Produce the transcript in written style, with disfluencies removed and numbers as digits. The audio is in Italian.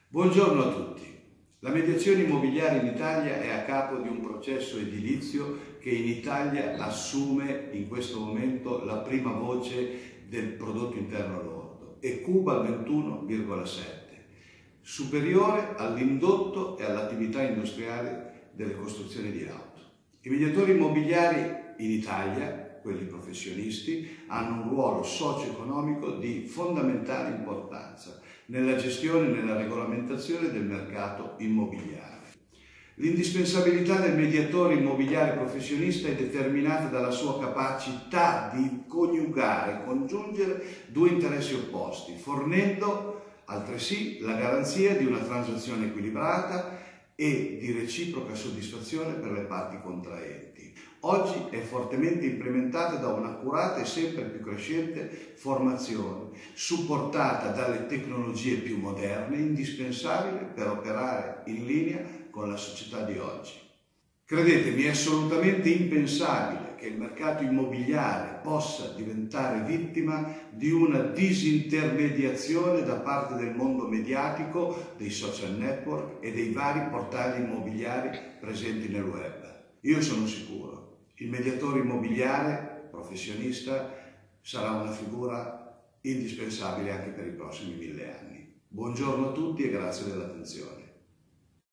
Buongiorno a tutti. La mediazione immobiliare in Italia è a capo di un processo edilizio che in Italia assume in questo momento la prima voce del prodotto interno lordo e cuba al 21,7, superiore all'indotto e all'attività industriale delle costruzioni di auto. I mediatori immobiliari in Italia, quelli professionisti, hanno un ruolo socio-economico di fondamentale importanza nella gestione e nella regolamentazione del mercato immobiliare. L'indispensabilità del mediatore immobiliare professionista è determinata dalla sua capacità di coniugare, congiungere due interessi opposti, fornendo altresì la garanzia di una transazione equilibrata e di reciproca soddisfazione per le parti contraenti. Oggi è fortemente implementata da un'accurata e sempre più crescente formazione, supportata dalle tecnologie più moderne, indispensabile per operare in linea con la società di oggi. Credetemi, è assolutamente impensabile che il mercato immobiliare possa diventare vittima di una disintermediazione da parte del mondo mediatico, dei social network e dei vari portali immobiliari presenti nel web. Io sono sicuro, il mediatore immobiliare professionista sarà una figura indispensabile anche per i prossimi 1000 anni. Buongiorno a tutti e grazie dell'attenzione.